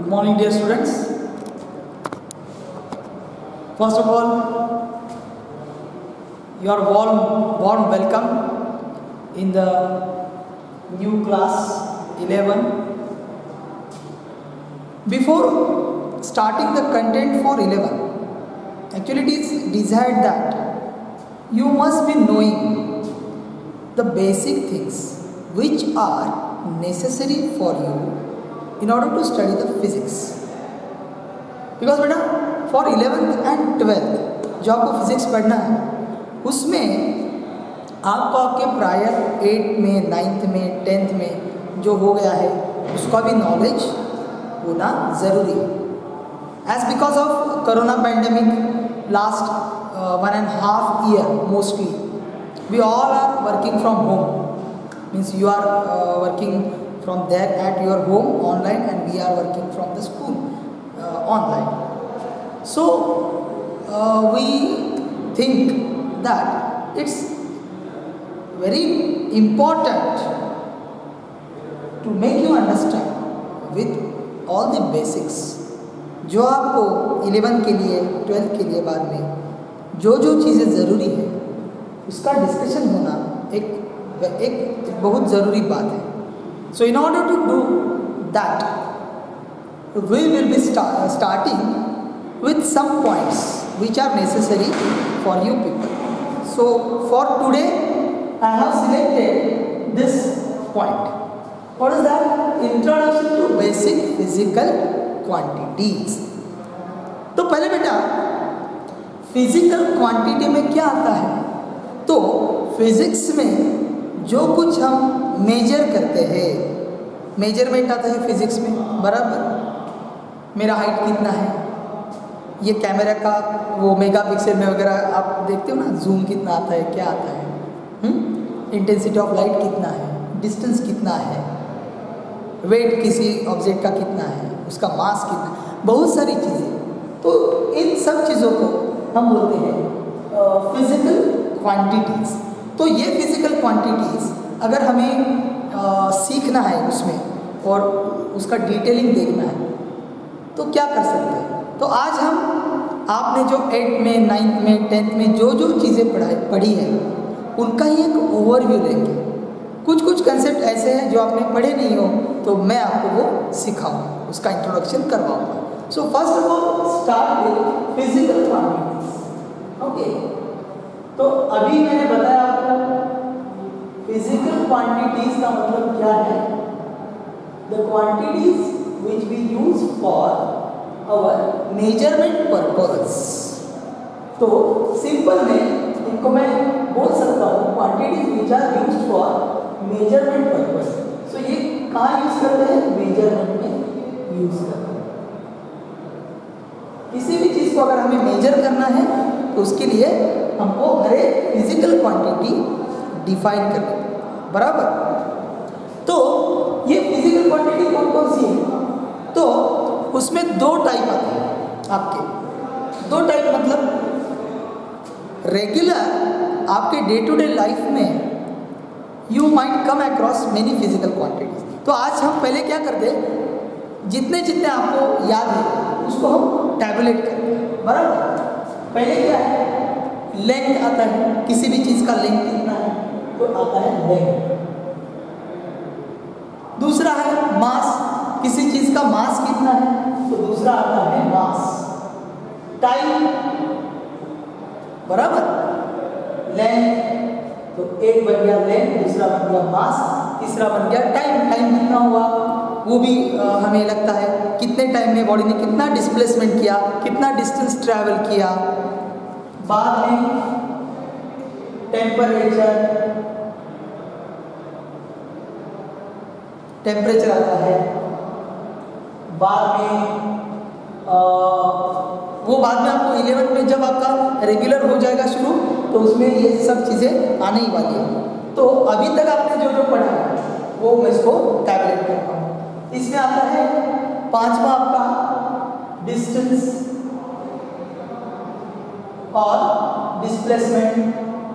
Good morning, dear students. First of all, your warm welcome in the new class 11. Before starting the content for 11, actually it is desired that you must be knowing the basic things which are necessary for you in order to study the physics. Because बेटा for 11th and 12th जो आपको physics पढ़ना है उसमें आपको आपके prior 8th में 9th में 10th में जो हो गया है उसका भी नॉलेज होना ज़रूरी है. As because of corona pandemic last 1.5 year mostly we all are working from home, means you are working from there at your home online and we are working from the school online. So we think that it's very important to make you understand with all the basics जो आपको 11 के लिए 12 के लिए बाद में जो चीज़ें ज़रूरी है उसका डिस्कशन होना एक बहुत ज़रूरी बात है. So in order to do that, we will be starting with some points which are necessary for you people. So for today, I have selected this point. What is that? Introduction to basic physical quantities. तो पहले बेटा physical quantity में क्या आता है? तो physics में जो कुछ हम मेजर करते हैं, मेजरमेंट आता है फिजिक्स में, बराबर. मेरा हाइट कितना है, ये कैमरा का वो मेगापिक्सल में वगैरह आप देखते हो ना, जूम कितना आता है, क्या आता है, इंटेंसिटी ऑफ लाइट कितना है, डिस्टेंस कितना है, वेट किसी ऑब्जेक्ट का कितना है, उसका मास कितना, बहुत सारी चीज़ें. तो इन सब चीज़ों को हम बोलते हैं फिजिकल क्वांटिटीज़. तो ये फिजिकल क्वांटिटीज़ अगर हमें सीखना है उसमें और उसका डिटेलिंग देखना है तो क्या कर सकते हैं. तो आज हम आपने जो 8th में 9th में 10th में जो चीज़ें पढ़ी है उनका ही एक ओवरव्यू लेंगे. कुछ कंसेप्ट ऐसे हैं जो आपने पढ़े नहीं हो तो मैं आपको वो सिखाऊंगा, उसका इंट्रोडक्शन करवाऊंगा. So first of all start with physical quantities. Okay, तो अभी मैंने बताया आपको फिजिकल क्वांटिटीज का मतलब क्या है. The quantities which we use for our measurement purpose. तो सिंपल में इनको मैं बोल सकता हूँ quantities which are use for measurement purpose. So ये कहाँ यूज करते हैं? मेजरमेंट में यूज करते हैं. किसी भी चीज़ को अगर हमें मेजर करना है तो उसके लिए हमको हर एक फिजिकल क्वांटिटी डिफाइन करनी है, बराबर. तो ये फिजिकल क्वांटिटी कौन कौन सी है? तो उसमें 2 टाइप आते हैं आपके. 2 टाइप मतलब रेगुलर आपके डे टू डे लाइफ में you might come across many physical quantities. तो आज हम पहले क्या करते हैं, जितने आपको याद है उसको हम टैबुलेट करते हैं, बराबर. पहले क्या है, लेंथ आता है, किसी भी चीज़ का लेंथ कितना है तो आता है लेंथ. दूसरा है मास, किसी चीज़ का मास कितना है तो दूसरा आता है मास. टाइम, बराबर. लेंथ तो एक बन गया लेंथ, दूसरा बन गया मास, तीसरा बन गया टाइम. टाइम कितना हुआ वो भी हमें लगता है कितने टाइम में बॉडी ने कितना डिस्प्लेसमेंट किया, कितना डिस्टेंस ट्रैवल किया. बाद में टेम्परेचर आता है. बाद में वो बाद में आपको 11th में जब आपका रेगुलर हो जाएगा शुरू तो उसमें ये सब चीज़ें आने ही वाली है. तो अभी तक आपने जो पढ़ा है वो मैं इसको टैबलेट करता हूँ. इसमें आता है 5वां आपका डिस्टेंस और डिस्प्लेसमेंट,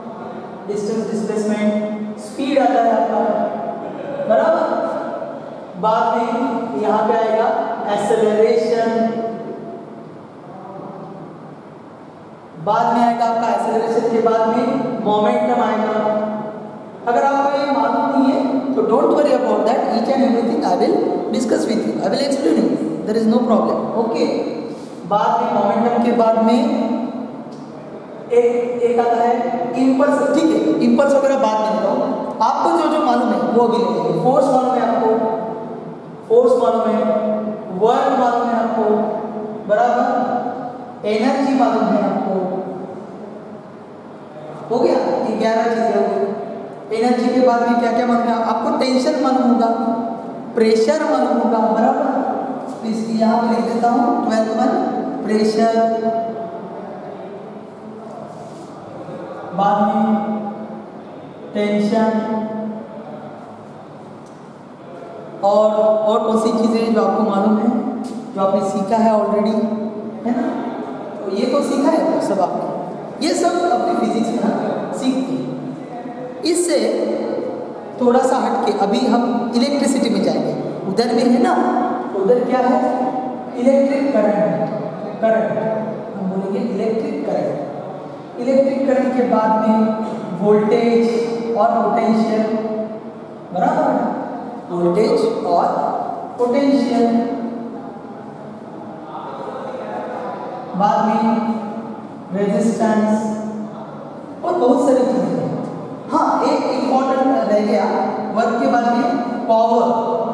स्पीड आता है आपका, बराबर. बाद में यहाँ पे आएगा एक्सेलरेशन, बाद में आएगा आपका एक्सेलरेशन के बाद में मोमेंटम आएगा। अगर आपको ये मालूम नहीं है तो don't worry about that, each and everything I will discuss with you, I will explain you, there is no problem. Okay, बाद में मोमेंटम के बाद में एक आता है इंपल्स। ठीक है, इंपल्स वगैरह बाद में लेता हूँ, आपको जो जो मालूम है वो भी ले लेंगे। फोर्स मालूम है आपको, फोर्स मालूम है, वर्क मालूम है आपको, बराबर, एनर्जी मालूम है आपको, हो गया, 11 चीजें हो गई। एनर्जी के बाद में क्या क्या मालूम है आपको? टेंशन मालूम होगा, प्रेशर मालूम होगा, बराबर। तो इसलिए यहाँ पे लिख देता हूँ 12th वन, प्रेशर, बाद में टेंशन, और कौन सी चीज़ें जो आपको मालूम है, जो आपने सीखा है ऑलरेडी, है ना? तो ये तो सीखा है सब आपने, ये सब अपने फिजिक्स में ना सीखते हैं। इससे थोड़ा सा हट के अभी हम इलेक्ट्रिसिटी में जाएंगे। उधर में है ना, उधर क्या है? इलेक्ट्रिक करंट, करंट हम बोलेंगे इलेक्ट्रिक करंट। इलेक्ट्रिक करंट के बाद में वोल्टेज और पोटेंशियल, बराबर, वोल्टेज और पोटेंशियल, बाद में रेजिस्टेंस और बहुत सारी चीजें हैं। हाँ, एक इम्पॉर्टेंट रह गया, वर्क के बाद में पावर,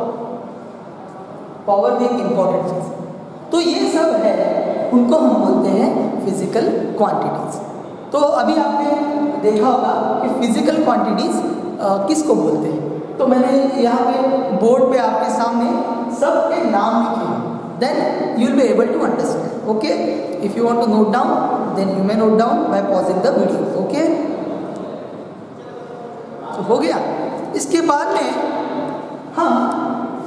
पावर भी एक इम्पॉर्टेंट चीज है। तो ये सब है, उनको हम बोलते हैं फिजिकल क्वांटिटीज। तो अभी आपने देखा होगा कि फिजिकल क्वांटिटीज किसको बोलते हैं। तो मैंने यहाँ पे बोर्ड पे आपके सामने सबके नाम लिखे हैं, then you will be able to understand. Okay, if you want to note down then you may note down by pausing the video. Okay, तो हो गया। इसके बाद में हम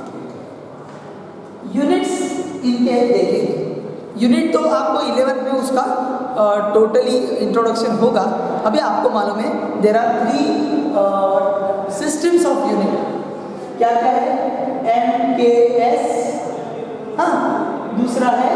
यूनिट्स इनके देखेंगे। यूनिट तो आपको 11th में उसका टोटली इंट्रोडक्शन होगा। अभी आपको मालूम है there are 3 systems of unit. क्या क्या है? MKS, हाँ, दूसरा है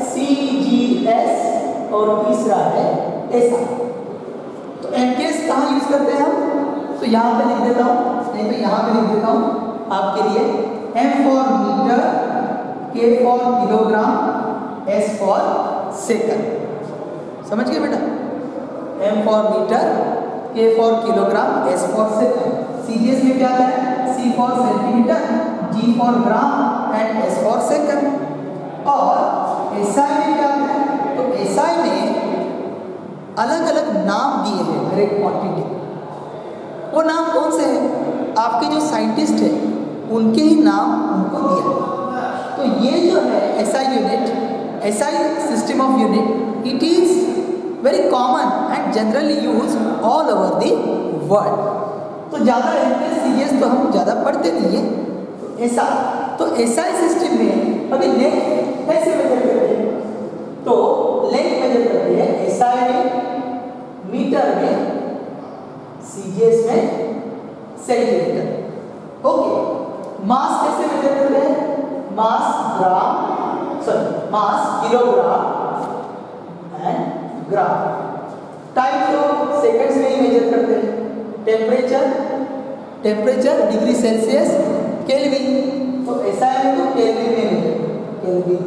CGS और तीसरा है SI। तो MKS कहाँ यूज करते हैं हम? तो यहाँ पे लिख देता हूँ, नहीं तो यहाँ पे लिख देता हूँ आपके लिए। M for metre, K for kilogram, S for second. समझ गए बेटा? M for metre, K for kilogram, S for second. CGS में क्या है? C for centimetre, G for gram and S for second. और SI में क्या है? तो SI में अलग अलग नाम दिए हैं हर एक क्वांटिटी। वो नाम कौन से हैं? आपके जो साइंटिस्ट हैं उनके ही नाम उनको दिया है। तो ये जो है SI unit, SI system of unit, it is very common and generally used all over the world. तो ज़्यादा CGS तो हम ज़्यादा पढ़ते नहीं है। तो SI, तो SI सिस्टम में अभी लेंथ कैसे मेजर करते हैं? तो लेंथ मेजर करते हैं SI में मीटर में, CGS में सेंटीमीटर। ओके, मास कैसे मेजर करते हैं? Mass gram, mass kilogram and gram. Time तो सेकंड्स में ही मेजर करते हैं। Temperature, temperature degree Celsius, kelvin. तो ऐसा है तो केल्विन में मेजर, केल्विन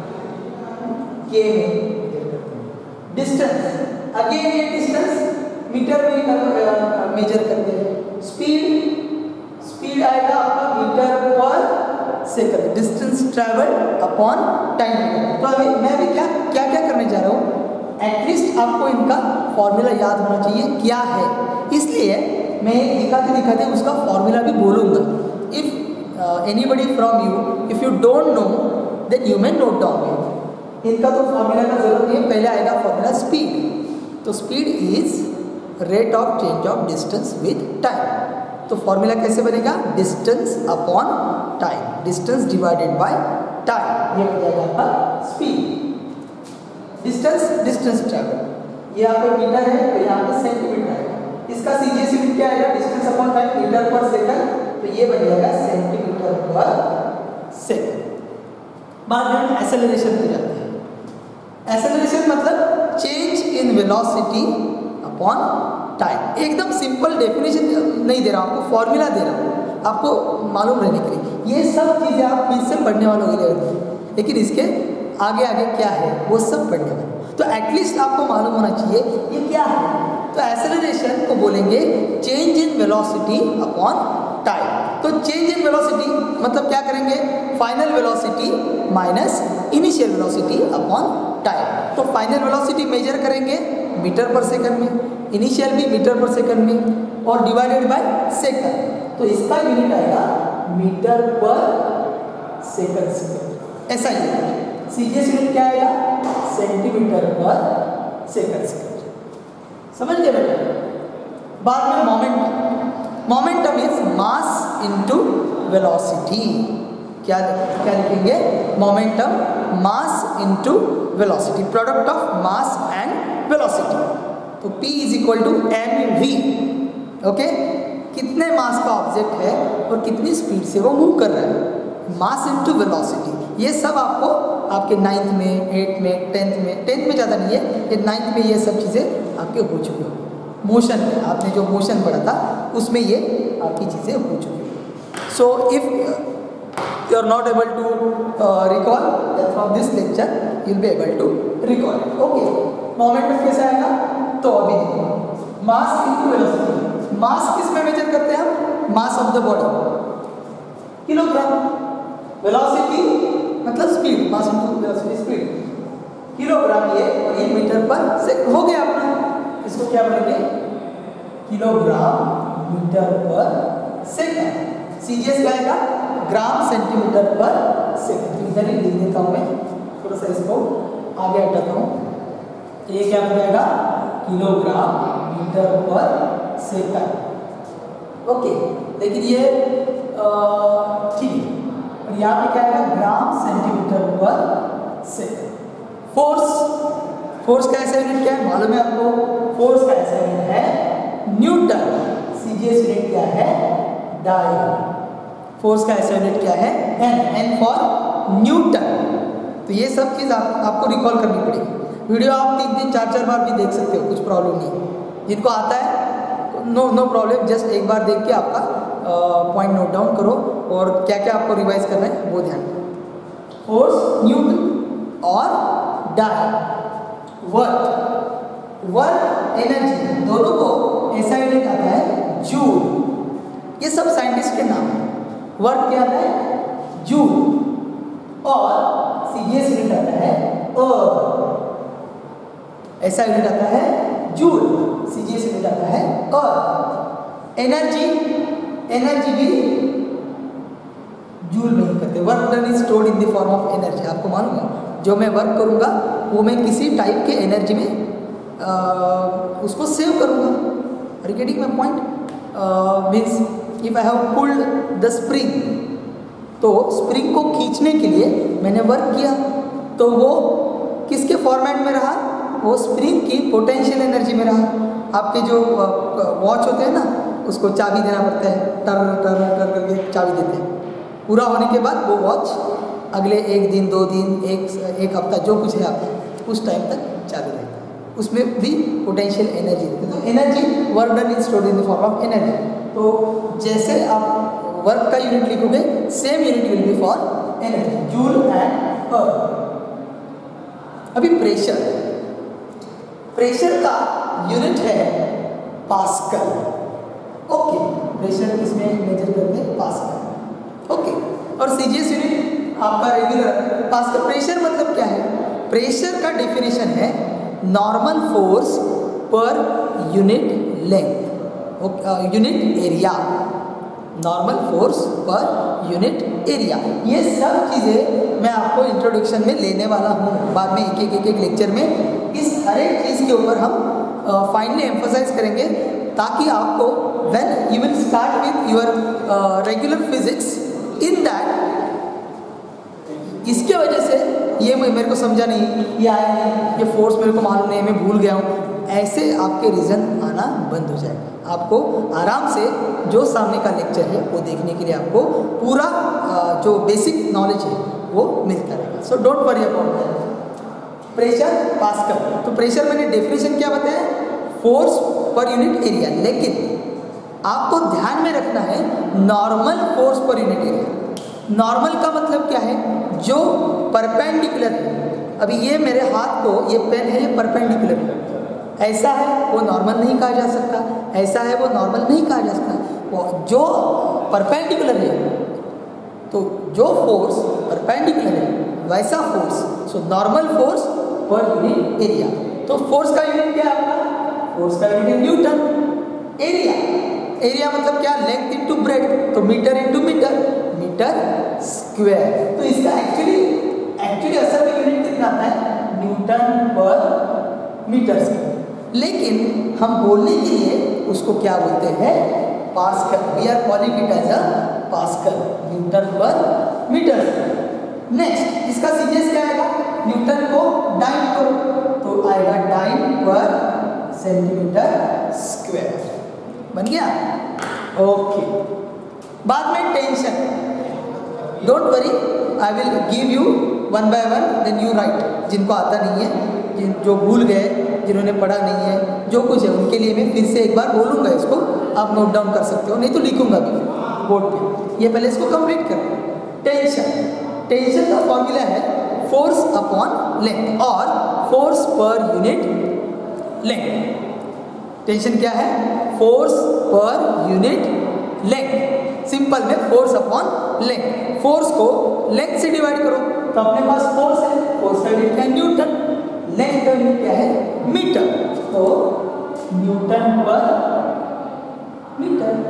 के में मेजर करते हैं। डिस्टेंस, अगेन ये डिस्टेंस मीटर में मेजर करते हैं। स्पीड, स्पीड आएगा आपका metre per second, distance travel upon time. तो अभी मैं भी क्या क्या क्या करने जा रहा हूँ, एटलीस्ट आपको इनका फॉर्मूला याद होना चाहिए क्या है, इसलिए मैं दिखाते दिखाते उसका फॉर्मूला भी बोलूँगा। If anybody from you, if you don't know then you may note down. इनका तो फॉर्मूला का जरूरत नहीं है, पहले आएगा फॉर्मूला स्पीड। तो speed is rate of change of distance with time. तो फॉर्मूला कैसे बनेगा? Distance upon time, distance divided by time, ये हो जाएगा आपका स्पीड। डिस्टेंस, डिस्टेंस ट्रैवल, ये यहाँ पे मीटर है तो यहाँ पे सेंटीमीटर है। इसका CGS यूनिट क्या आएगा? Distance upon time, metre per second, तो ये बन जाएगा सेंटीमीटर पर सेकंड। बाद में हम एक्सेलरेशन पे जाते हैं। एक्सेलरेशन मतलब change in velocity upon time. एकदम सिंपल डेफिनेशन नहीं दे रहा हूँ, आपको फॉर्मूला दे रहा हूँ आपको मालूम रहने के लिए। ये सब चीज़ें आप फिर से पढ़ने वालों के लिए, लेकिन इसके आगे आगे क्या है वो सब पढ़ने वाले, तो एटलीस्ट आपको मालूम होना चाहिए ये क्या है। तो एक्सेलरेशन को बोलेंगे change in velocity upon time. तो चेंज इन वेलोसिटी मतलब क्या करेंगे, final velocity minus initial velocity upon time. तो फाइनल वेलोसिटी मेजर करेंगे मीटर पर सेकंड में, इनिशियल भी मीटर पर सेकंड में, और डिवाइडेड बाय सेकंड। तो इसका यूनिट आएगा मीटर पर सेकंड स्क्वायर। ऐसा यूनिट सीजीएस यूनिट क्या आएगा, सेंटीमीटर पर सेकंड स्क्वायर। समझ गए बेटा। बाद में momentum. Momentum is mass into velocity. क्या लिखेंगे, momentum mass into velocity, product of mass and velocity. तो P is equal to mv। Okay, कितने मास का ऑब्जेक्ट है और कितनी स्पीड से वो मूव कर रहा है, मास इनटू वेलोसिटी। ये सब आपको आपके 9th में, 8th में, 10th में ज़्यादा नहीं है, ये 9th में ये सब चीज़ें आपके हो चुकी हो। मोशन में आपने जो मोशन पढ़ा था उसमें ये आपकी चीज़ें हो चुकी हैं। So if you are not able to recall, then from this lecture you will be able to recall it. Okay, momentum कैसे आएगा, तो अभी देखो मास इनटू वेलोसिटी। मास किस में मेजर करते हैं हम, mass of the body kilogram, velocity मतलब speed, mass into velocity speed kilogram, ये और ये मीटर पर सेकंड हो गया अपना। इसको क्या बोलेंगे, kilogram metre per second. CGS क्या आएगा, ग्राम सेंटीमीटर पर सेकंड। इधर ही लिख देता हूँ मैं, थोड़ा सा इसको आगे हटाता हूँ। ये क्या बन जाएगा, kilogram metre per second. Okay, लेकिन ये ठीक है, और यहाँ पे क्या आएगा, gram centimetre per second. Force का ऐसा यूनिट क्या है मालूम है आपको, फोर्स का ऐसा यूनिट है न्यूटन। सीजीएस यूनिट क्या है, डायल। फोर्स का ऐसा यूनिट क्या है, एन फॉर न्यूटन। तो ये सब चीज़ आपको रिकॉल करनी पड़ेगी। वीडियो आप 3 4 बार भी देख सकते हो, कुछ प्रॉब्लम नहीं। जिनको आता है नो प्रॉब्लम, जस्ट एक बार देख के आपका पॉइंट नोट डाउन करो और क्या क्या आपको रिवाइज करना है वो ध्यान रखो। फोर्स न्यूटन और डायल। वर्क एनर्जी, दोनों को ऐसा यूनिट आता है जूल। ये सब साइंटिस्ट के नाम है। वर्क क्या आता है, जूल, और सीजीएस यूनिट आता है ऐसा यूनिट आता है जूल, सीजीएस यूनिट आता है एनर्जी भी जूल में ही करते हैं। Work done is stored in the form of energy. आपको मालूम है, जो मैं वर्क करूँगा वो मैं किसी टाइप के एनर्जी में उसको सेव करूँगा। Are you getting my point? Means if I have pulled the spring, तो स्प्रिंग को खींचने के लिए मैंने वर्क किया, तो वो किसके फॉर्मेट में रहा, वो स्प्रिंग की पोटेंशियल एनर्जी में रहा। आपके जो वॉच होते हैं ना, उसको चाबी देना पड़ता है, टर टर टर करके चाबी देते हैं। पूरा होने के बाद वो वॉच अगले 1 दिन 2 दिन एक हफ्ता जो कुछ है आपका उस टाइम तक चालू रहता है। उसमें भी पोटेंशियल एनर्जी रहती है। तो energy work done is stored in the form of energy. तो जैसे आप वर्क का यूनिट लिखोगे, same unit will be for energy, joule and erg. अभी प्रेशर का यूनिट है पास्कल। ओके, प्रेशर किसमें मेजर करते हैं, पास्कल। ओके, और सीजीएस यूनिट आपका रेगुलर पास्कल। प्रेशर मतलब क्या है, प्रेशर का डेफिनेशन है normal force per unit length, unit area, normal force per unit area. ये सब चीज़ें मैं आपको इंट्रोडक्शन में लेने वाला हूँ। बाद में एक लेक्चर में इस हर एक चीज़ के ऊपर हम फाइनली एम्फसाइज करेंगे, ताकि आपको when you will start with your regular physics in that, इसके वजह से ये मेरे को समझा नहीं, ये आया नहीं, ये फोर्स मेरे को मालूम नहीं, मैं भूल गया हूँ, ऐसे आपके रीज़न आना बंद हो जाएगा। आपको आराम से जो सामने का लेक्चर है वो देखने के लिए आपको पूरा जो बेसिक नॉलेज है वो मिलता रहेगा। So don't worry about that. Pressure pascal, तो प्रेशर मैंने डेफिनेशन क्या बताया, फोर्स पर यूनिट एरिया, लेकिन आपको ध्यान में रखना है normal force per unit area. Normal का मतलब क्या है, जो परपेंडिकुलर है। अभी ये मेरे हाथ को, ये पेन है, ये परपेंडिकुलर है, ऐसा है वो नॉर्मल नहीं कहा जा सकता, ऐसा है वो नॉर्मल नहीं कहा जा सकता। वो जो परपेंडिकुलर है, तो जो फोर्स परपेंडिकुलर है वैसा force, so normal force per unit area. तो फोर्स का यूनिट क्या है आपका, फोर्स का यूनिट न्यूटन। एरिया, एरिया मतलब क्या, लेंथ इनटू ब्रेड्थ, तो metre into metre, metre square. तो इसका एक्चुअली असल में यूनिट कितना आता है, न्यूटन पर मीटर स्क्वायर, लेकिन हम बोलने के लिए उसको क्या बोलते हैं, pascal. We are calling it as a pascal, newton per metre. Next इसका सीरीज क्या आएगा, न्यूटन को डाइन करो तो आएगा डाइन पर सेंटीमीटर स्क्वायर, बन गया। ओके, बाद में tension, don't worry, I will give you one by one, then you write. जिनको आता नहीं है, जो भूल गए, जिन्होंने पढ़ा नहीं है, जो कुछ है उनके लिए मैं फिर से एक बार बोलूँगा, इसको आप नोट डाउन कर सकते हो, नहीं तो लिखूंगा भी बोर्ड पे। ये पहले इसको कंप्लीट कर। टेंशन, टेंशन का फॉर्मूला है फोर्स अपॉन लेंथ और force per unit length. Tension क्या है, force per unit length. Simple में फोर्स अपॉन लेंथ। फोर्स को लेंथ से डिवाइड करो तो अपने पास फोर्स है, फोर्स का यूनिट है न्यूटन, लेंथ का यूनिट क्या है, मीटर, तो न्यूटन पर मीटर।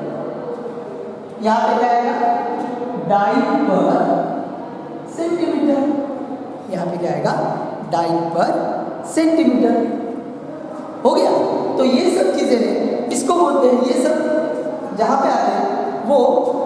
यहाँ पे क्या आएगा, डाइन पर सेंटीमीटर, यहाँ पे क्या आएगा, डाइन पर सेंटीमीटर। हो गया। तो ये सब चीजें हैं, इसको बोलते हैं, ये सब जहाँ पे आते हैं वो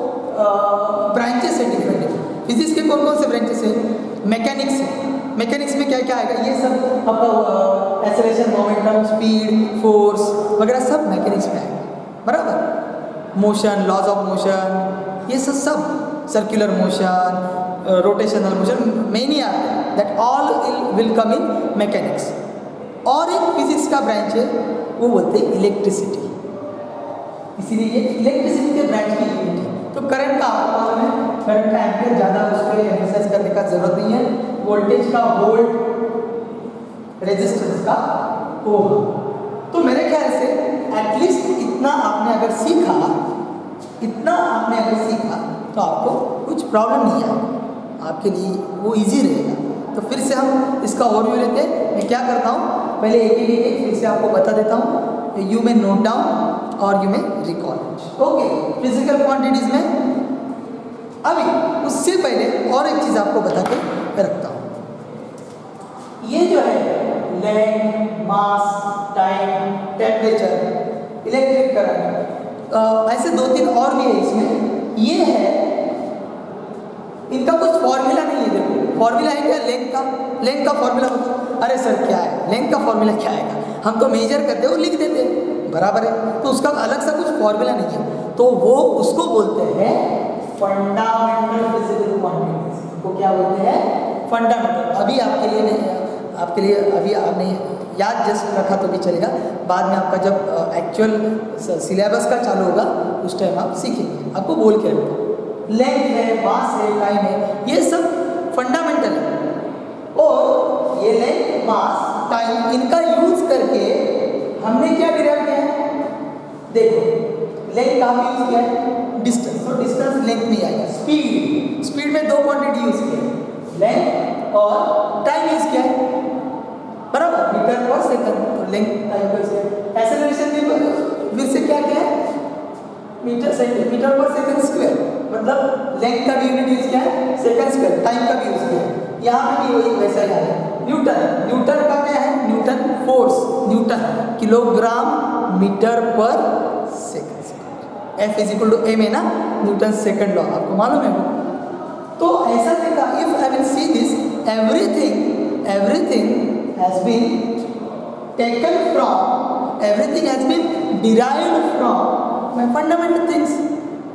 ब्रांचेस है डिफरेंट। फिजिक्स के कौन कौन से ब्रांचेस है, मैकेनिक्स है। मैकेनिक्स में क्या क्या आएगा, ये सब आपका एक्सेलरेशन, मोमेंटम, स्पीड, फोर्स वगैरह सब मैकेनिक्स में आएगा, बराबर। मोशन, लॉज ऑफ मोशन, ये सब circular motion, rotational motion, many are that all will come in mechanics. और एक फिजिक्स का ब्रांच है, वो बोलते हैं इलेक्ट्रिसिटी, इसीलिए ये इलेक्ट्रिसिटी के ब्रांच की यूनिट है। तो करंट का आपको मालूम है, करंट का एम्पियर, ज़्यादा उस पर एम्फेसाइज करने का जरूरत नहीं है। वोल्टेज का वोल्ट, रेजिस्टेंस का ओम। तो मेरे ख्याल से एटलीस्ट इतना आपने अगर सीखा, इतना आपने अगर सीखा तो आपको कुछ प्रॉब्लम नहीं आएगा, आपके लिए वो इजी रहेगा। तो फिर से हम इसका ओवरव्यू लेते हैं। मैं क्या करता हूँ, पहले एक फिर से आपको बता देता हूँ, यू में नोट डाउन और you may record. Okay, physical quantities में अभी उससे पहले और एक चीज़ आपको बता के रखता हूँ। ये जो है length, mass, time, temperature, electric current, ऐसे दो तीन और भी है इसमें। ये है, इनका कुछ फॉर्मूला नहीं है। देखो फॉर्मूला है क्या, लेंथ का, लेंथ का फॉर्मूला बताओ। अरे सर क्या है, लेंथ का फॉर्मूला क्या आएगा, हम तो मेजर करते हैं और लिख देते हैं, बराबर है। तो उसका अलग सा कुछ फॉर्मूला नहीं है, तो वो उसको बोलते हैं फंडामेंटल फिजिकल क्वांटिटीज। को क्या बोलते हैं, फंडामेंटल। अभी आपके लिए नहीं, आपके लिए अभी आपने याद जस्ट रखा तो भी चलेगा, बाद में आपका जब एक्चुअल सिलेबस का चालू होगा उस टाइम आप सीखेंगे। आपको बोल के रखो, लेंथ है, मास है, टाइम है, ये सब फंडामेंटल है। और ये लेंथ, मास, टाइम, इनका यूज करके हमने क्या डिराइव किया है, देखो लेंथ कहाँ यूज किया है, डिस्टेंस, तो डिस्टेंस लेंथ में आएगा। स्पीड, स्पीड में दो क्वांटिटी यूज किया है, लेंथ और टाइम यूज किया है, बराबर, मीटर पर सेकंड, तो length time per second. Acceleration में फिर से क्या क्या है, मीटर पर सेकंड स्क्वायर, मतलब लेंथ का भी यूनिट यूज किया है, सेकंड स्क्वायर, टाइम का भी यूज किया है। यहाँ पे भी वही वैसा ही है। न्यूटन, न्यूटन का क्या है, newton force, newton kilogram metre per second square. F is equal to m है ना, न्यूटन सेकंड लॉ, आपको मालूम है वो। तो ऐसा देखा, if I will see this, everything has been taken from, everything has been derived from my fundamental things.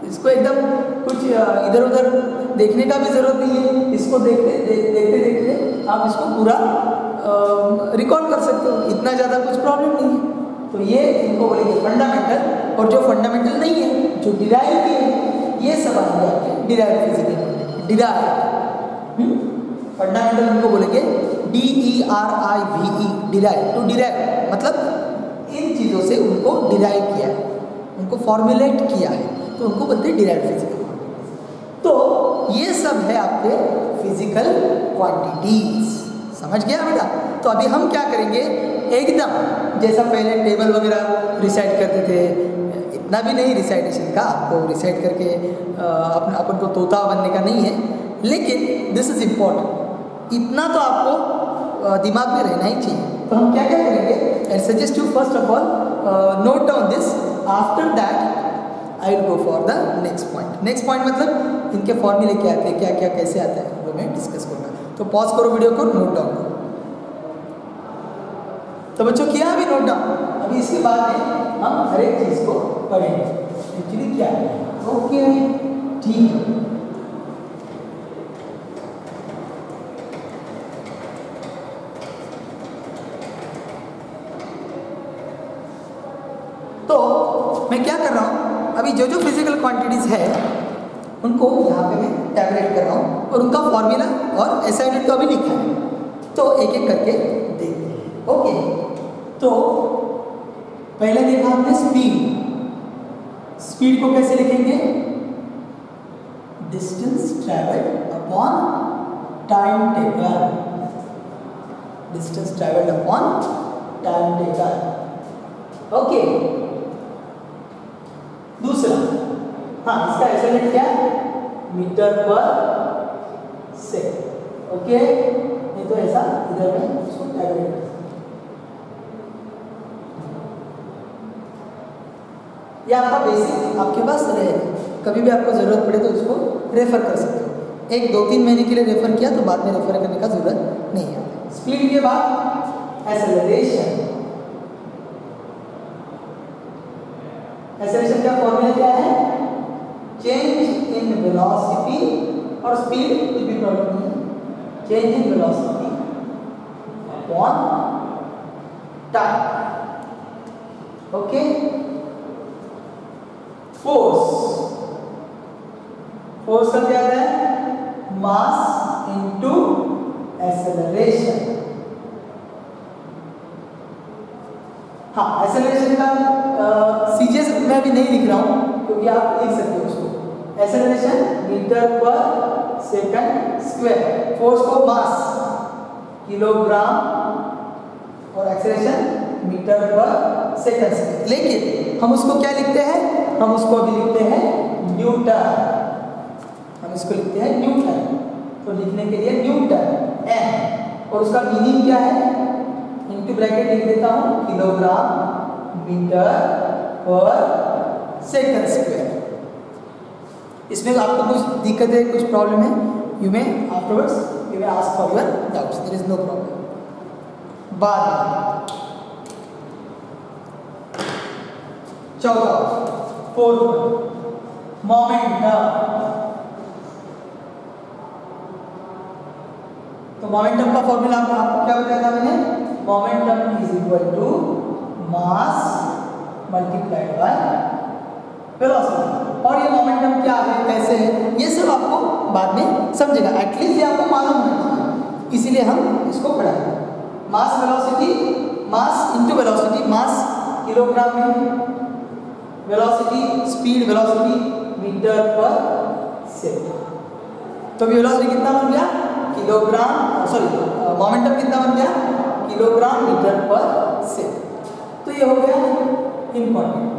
इसको एकदम कुछ इधर उधर देखने का भी ज़रूरत नहीं है, इसको देखते देखते आप इसको पूरा रिकॉल कर सकते हो, इतना ज़्यादा कुछ प्रॉब्लम नहीं है। तो ये इनको बोलेंगे फंडामेंटल, और जो फंडामेंटल नहीं है, जो डिराइव किए हैं, ये सब आएंगे आपके डिराइव फिजिकल, डिराइव फंडामेंटल इनको बोलेंगे DERIVE, डिराइव। टू डिराइव मतलब इन चीज़ों से उनको डिराइव किया है, उनको फॉर्मुलेट किया है, तो उनको बोलते हैं डिराइव फिजिकल। तो ये सब है आपके फिजिकल क्वांटिटीज, समझ गया बेटा? तो अभी हम क्या करेंगे, एकदम जैसा पहले टेबल वगैरह रिसाइट करते थे, इतना भी नहीं रिसाइटेशन का, आपको रिसाइट करके अपन को तोता बनने का नहीं है, लेकिन दिस इज इम्पॉर्टेंट, इतना तो आपको दिमाग में रहना ही चाहिए। तो हम क्या क्या करेंगे, I suggest you first of all note down this, after that I will go for the next point. Next point मतलब इनके फॉर्मूले क्या आते हैं, क्या क्या कैसे आता है, वो मैं डिस्कस करूँगा। तो पॉज करो वीडियो को, नोट डाउन करो। तो बच्चों किया अभी नोट डाउन, अभी इसके बाद में हम हर एक चीज़ को पढ़ेंगे एक्चुअली क्या है। ओके ठीक है। तो मैं क्या कर रहा हूँ, अभी जो जो फिजिकल क्वांटिटीज़ है उनको यहाँ पे मैं टैबलेट कर रहा हूँ और उनका फॉर्मूला और असाइनमेंट तो अभी लिखा है, तो एक एक करके देखते हैं। ओके, तो पहले देखा हमने स्पीड। स्पीड को कैसे लिखेंगे, distance travelled upon time taken, distance travelled upon time taken. Okay, दूसरा, हाँ इसका असाइनमेंट क्या है, मीटर पर सेकंड। ओके, नहीं तो ऐसा इधर में उसको टैबलेट कर, ये आपका बेसिक आपके पास रहेगा, कभी भी आपको ज़रूरत पड़े तो इसको रेफर कर सकते हो। एक 2-3 महीने के लिए रेफर किया तो बाद में रेफर करने का ज़रूरत नहीं है। स्पीड के बाद एक्सेलरेशन। एक्सेलरेशन का फॉर्मूला क्या है, चेंज इन वेलोसिटी और स्पीड, कुछ भी प्रॉब्लम नहीं है, change in velocity upon time. Okay, force, force का क्या है, मास इनटू एक्सेलरेशन। हाँ, एक्सेलरेशन का सीजीएस मैं अभी नहीं लिख रहा हूँ क्योंकि आप लिख सकते हो उसको। Acceleration metre per second square, force को मास किलोग्राम और acceleration metre per second square. लेकिन हम उसको क्या लिखते हैं, हम उसको अभी लिखते हैं न्यूटन, हम इसको लिखते हैं न्यूटन। तो लिखने के लिए न्यूटन एन, और उसका मीनिंग क्या है, इनटू ब्रैकेट लिख देता हूँ, kilogram metre per second square. इसमें आपको कुछ दिक्कत है, कुछ प्रॉब्लम है, you may afterwards you may ask for your doubts, there is no problem. बाद चौथा, फोर्थ, मोमेंटम। तो मोमेंटम का फॉर्मूला आपको क्या बताया था मैंने, momentum is equal to mass multiplied by velocity. और ये मोमेंटम क्या है, कैसे है, ये सब आपको बाद में समझेगा, एटलीस्ट ये आपको मालूम होना चाहिए, इसीलिए हम इसको पढ़ाएंगे। Mass velocity, mass into velocity, mass kilogram में, velocity speed, velocity metre per second. तो अभी वेलोसिटी कितना बन गया, किलोग्राम, सॉरी मोमेंटम कितना बन गया, किलोग्राम मीटर पर सेकंड। तो ये हो गया इम्पॉर्टेंट।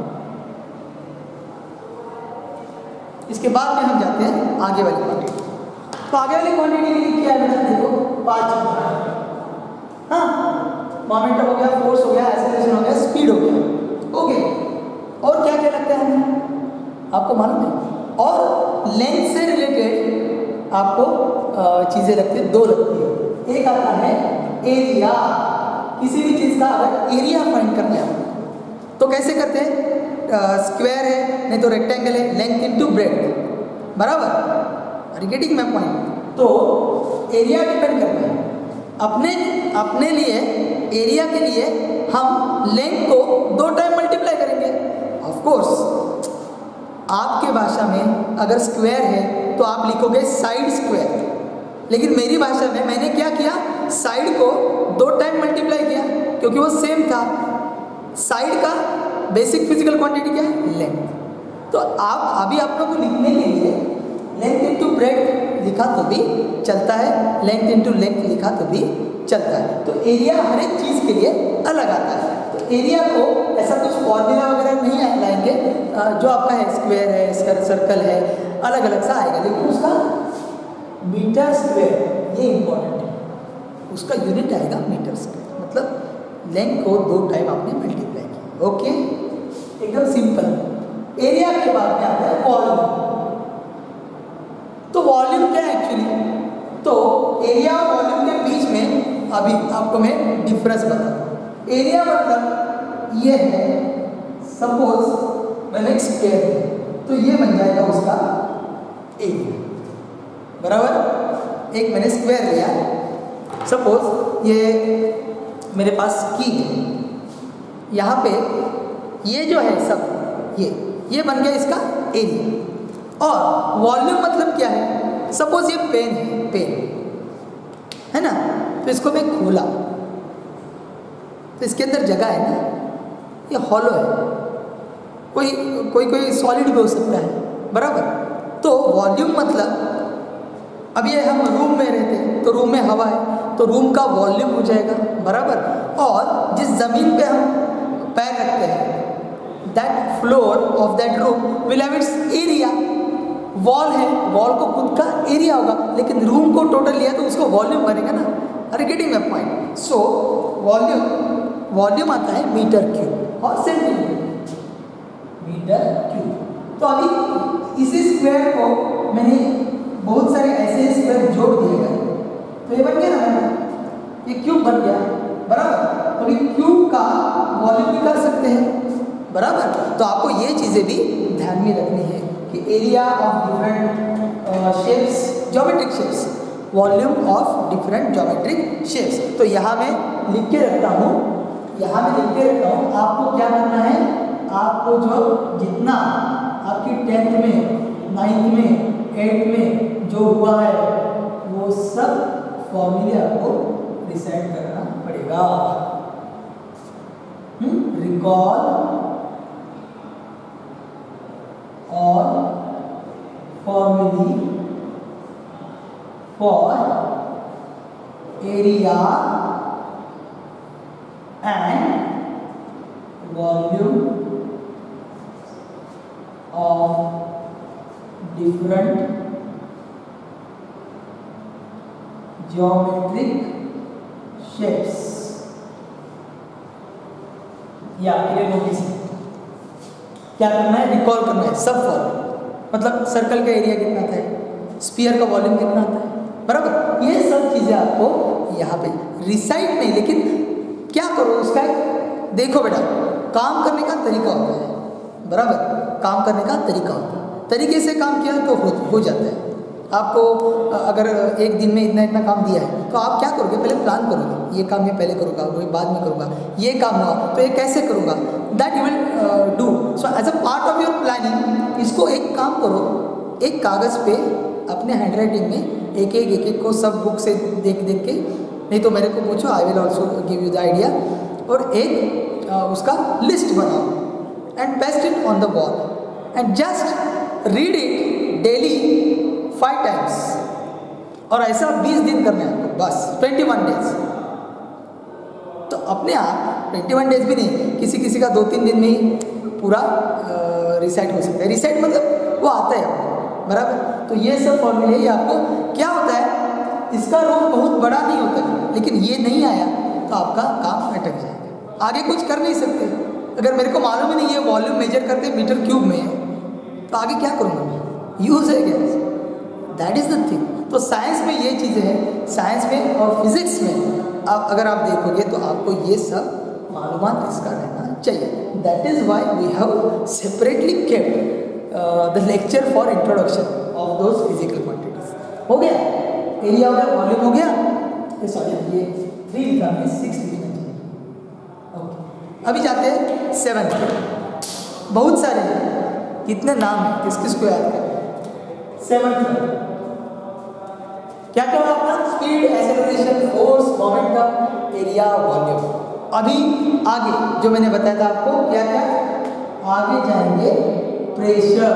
इसके बाद में हम जाते हैं आगे वाली क्वांटिटी। तो आगे वाली क्वांटिटी के लिए क्या है बेटा, देखो 5। हाँ, मोमेंटम हो गया, फोर्स हो गया, एक्सेलरेशन हो गया, स्पीड हो गया। ओके, और क्या क्या लगता है हमें, आपको मालूम है? और लेंथ से रिलेटेड आपको चीज़ें लगती है, 2 लगती है। एक आता है एरिया, किसी भी चीज़ का अगर एरिया फाइंड करना है तो कैसे करते हैं, स्क्वायर है नहीं तो रेक्टेंगल है, लेंथ इनटू ब्रेड्थ, बराबर। Are you getting my point? तो एरिया डिपेंड करता है अपने लिए। एरिया के लिए हम लेंथ को 2 टाइम मल्टीप्लाई करेंगे। ऑफ कोर्स आपके भाषा में अगर स्क्वायर है तो आप लिखोगे साइड स्क्वायर, लेकिन मेरी भाषा में मैंने क्या किया, साइड को 2 टाइम मल्टीप्लाई किया क्योंकि वो सेम था। साइड का बेसिक फिजिकल क्वांटिटी क्या है, लेंथ। तो आप अभी आप लोगों को लिखने के लिए लेंथ इनटू ब्रेड्थ लिखा तो भी चलता है, लेंथ इनटू लेंथ लिखा तो भी चलता है। तो एरिया हर एक चीज़ के लिए अलग आता है। तो एरिया को ऐसा कुछ फॉर्मूला वगैरह नहीं लाएंगे, जो आपका है स्क्वायर है, सर्कल है, अलग अलग सा आएगा, लेकिन उसका मीटर स्क्वायर ये इंपॉर्टेंट है, उसका यूनिट आएगा मीटर स्क्वायर। मतलब लेंथ को 2 टाइम आपने मल्टीप्लाई किया। ओके, एकदम सिंपल। एरिया के बाद में आता है वॉल्यूम। तो वॉल्यूम क्या है एक्चुअली? तो एरिया और वॉल्यूम के बीच में अभी आपको मैं डिफरेंस बताता हूँ। एरिया मतलब ये है, सपोज मैंने एक स्क्वायर है तो ये बन जाएगा उसका एरिया, बराबर। एक मैंने स्क्वायर लिया, सपोज ये मेरे पास की है, यहाँ पे ये जो है सब ये बन गया इसका एरिया। और वॉल्यूम मतलब क्या है, सपोज ये पेन है ना, तो इसको मैं खोला तो इसके अंदर जगह है ना, ये हॉलो है, कोई सॉलिड भी हो सकता है, बराबर। तो वॉल्यूम मतलब अब ये हम रूम में रहते हैं तो रूम में हवा है तो रूम का वॉल्यूम हो जाएगा, बराबर। और जिस ज़मीन पे हम पैर रखते हैं that floor of that room will have its area. Wall है, वॉल को खुद का एरिया होगा, लेकिन रूम को टोटल लिया तो उसको वॉल्यूम बनेगा ना। Are you getting my point? So volume आता है मीटर क्यूब और सेंटीमीटर मीटर क्यूब। तो अभी इसी स्क्वायर को मैंने बहुत सारे ऐसे स्क्वायर जोड़ दिए गए तो ये बन गया ना, ये क्यूब बन गया, बराबर। तो अभी क्यूब का वॉल्यूम निकाल सकते हैं, बराबर। तो आपको ये चीज़ें भी ध्यान में रखनी है कि area of different shapes, geometric shapes, volume of different geometric shapes. तो यहाँ मैं लिख के रखता हूँ, आपको क्या करना है, आपको जो जितना आपकी 10th में 9th में 8th में जो हुआ है वो सब फॉर्मूले आपको रिसाइट करना पड़ेगा। रिकॉल और formulae for area and volume of different geometric shapes। या आपके लिए नोटिस क्या करना है, रिकॉल करना है सब फॉर्मूला। मतलब सर्कल का एरिया कितना था, स्फीयर का वॉल्यूम कितना आता है, बराबर। ये सब चीज़ें आपको यहाँ पे रिसाइट नहीं, लेकिन क्या करो उसका देखो बेटा, काम करने का तरीका होता है, बराबर। काम करने का तरीका होता है, तरीके से काम किया तो हो जाता है। आपको अगर एक दिन में इतना काम दिया है तो आप क्या करोगे, पहले प्लान करोगे, ये काम मैं पहले करूँगा, वो बाद में करूँगा, ये काम हुआ तो ये कैसे करूँगा, that you will do. So as a part of your planning इसको एक काम करो, एक कागज़ पे अपने हैंडराइटिंग में एक को सब बुक से देख के, नहीं तो मेरे को पूछो, I will also give you the idea. और एक उसका लिस्ट बनाओ and paste it on the wall and just read it daily 5 times. और ऐसा 20 दिन करना है आपको, बस 21 डेज। तो अपने आप 21 डेज भी नहीं, किसी का 2-3 दिन में ही पूरा रिसाइट हो सकता है। रिसाइट मतलब वो आता है आपको, बराबर। तो ये सब फॉर्मूले आपको क्या होता है, इसका रोल बहुत बड़ा नहीं होता है, लेकिन ये नहीं आया तो आपका काम अटक जाएगा, आगे कुछ कर नहीं सकते। अगर मेरे को मालूम ही नहीं है वॉल्यूम मेजर करते मीटर क्यूब में है तो आगे क्या करूँगा मैं, यूज है क्या, दैट इज़ द थिंग। तो साइंस में ये चीज़ें हैं, साइंस में और फिजिक्स में अगर आप देखोगे तो आपको ये सब मालूमात इसका रहना चाहिए. That is why we have separately kept the lecture for introduction of those physical quantities. हो गया, एरिया हो गया, वॉल्यूम हो गया, सॉरी ये 3 लिखा है, 6 लिखना चाहिए. ओके, अभी जाते हैं 7. बहुत सारे कितने नाम हैं, किस किस को याद करें. 7 क्या क्या होगा अपना? Speed, acceleration, force, momentum, area, volume. अभी आगे जो मैंने बताया था आपको, क्या क्या आगे जाएंगे, प्रेशर.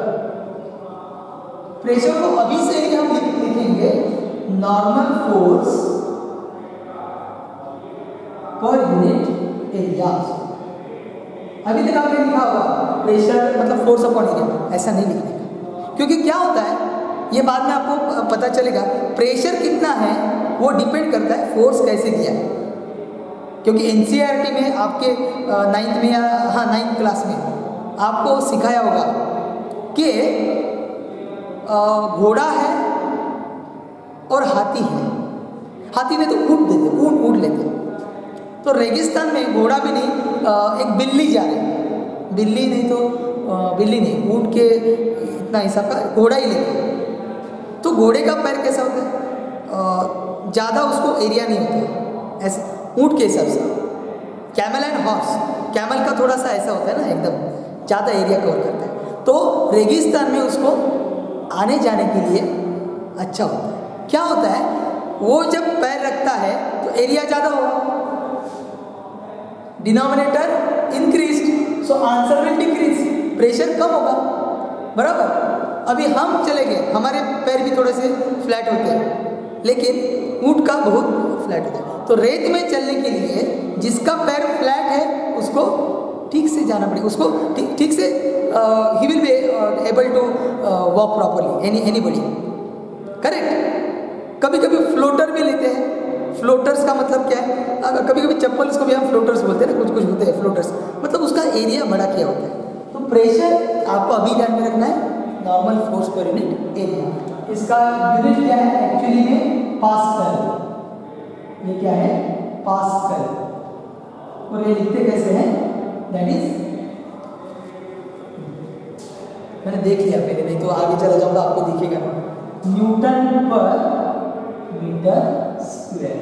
प्रेशर को अभी से ही हम लिखेंगे normal force per unit area. अभी तक आपने लिखा होगा प्रेशर मतलब फोर्स अपॉन एरिया, ऐसा नहीं लिखने का, क्योंकि क्या होता है ये बाद में आपको पता चलेगा. प्रेशर कितना है वो डिपेंड करता है फोर्स कैसे दिया है. क्योंकि एनसीईआरटी में आपके 9th में या 9th क्लास में आपको सिखाया होगा कि घोड़ा है और हाथी है. हाथी ने तो ऊँट देते, ऊँट लेते. तो रेगिस्तान में घोड़ा भी नहीं, एक बिल्ली जा रही है, बिल्ली नहीं तो बिल्ली नहीं, ऊँट के इतना हिसाब का घोड़ा ही लेते. तो घोड़े का पैर कैसा होता है, ज़्यादा उसको एरिया नहीं होता ऐसे ऊँट के हिसाब से. कैमल एंड हॉर्स, कैमल का थोड़ा सा ऐसा होता है ना, एकदम ज़्यादा एरिया कवर करता है. तो रेगिस्तान में उसको आने जाने के लिए अच्छा होता है. क्या होता है, वो जब पैर रखता है तो एरिया ज़्यादा होगा, denominator increase, so answer will decrease, pressure कम होगा. बराबर. अभी हम चले गए, हमारे पैर भी थोड़े से फ्लैट होते हैं, लेकिन ऊँट का बहुत फ्लैट होता है. तो रेत में चलने के लिए जिसका पैर फ्लैट है उसको ठीक से जाना पड़ेगा, उसको ठीक से ही will be able to walk properly, anybody. Correct. कभी कभी फ्लोटर भी लेते हैं. फ्लोटर्स का मतलब क्या है, अगर कभी कभी चप्पल्स को भी हम फ्लोटर्स बोलते हैं ना, कुछ कुछ होते हैं फ्लोटर्स, मतलब उसका एरिया बड़ा किया होता है. तो प्रेशर आपको अभी ध्यान में रखना है, normal force per unit area. इसका यूनिट क्या है एक्चुअली में, पास्कल. ये क्या है, पास्कल. और ये लिखते कैसे हैं, दैट इज, मैंने देख लिया पहले, नहीं तो आगे चला जाऊंगा आपको दिखेगा ना, न्यूटन पर मीटर स्क्वायर.